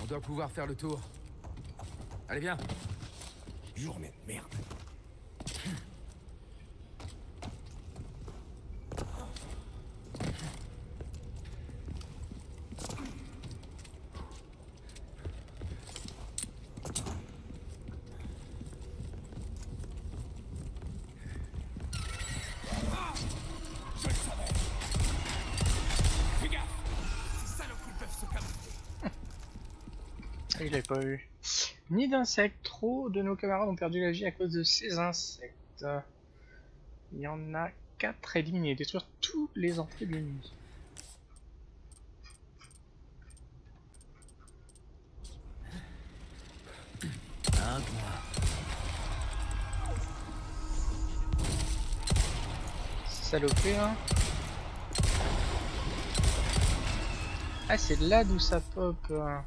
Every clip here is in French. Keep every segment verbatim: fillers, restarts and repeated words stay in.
doit pouvoir faire le tour. Allez, viens. Journée de merde. Il l'avait pas eu. Ni d'insectes. Trop de nos camarades ont perdu la vie à cause de ces insectes. Il y en a quatre éliminés. Détruire tous les entrées de nuit. Salopé, hein. Ah, c'est là d'où ça pop. Hein.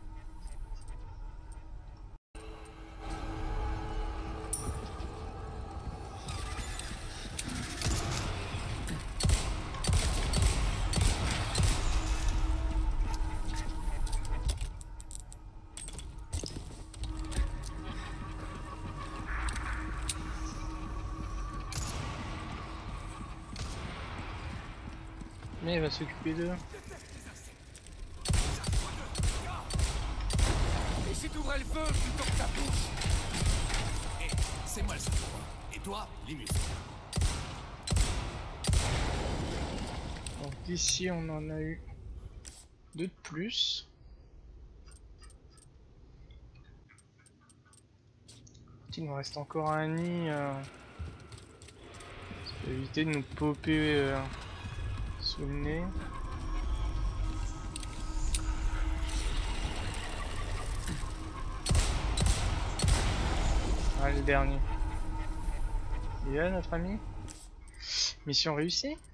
Mais il va s'occuper d'eux. Et si t'ouvrais le feu plutôt que ta bouche? Hé, c'est moi le secours. Et toi, les muscles. Donc ici on en a eu deux de plus. Il nous reste encore un nid. Euh... Ça peut éviter de nous popper euh, sous le nez. Ah, le dernier. Il est là notre ami. Mission réussie.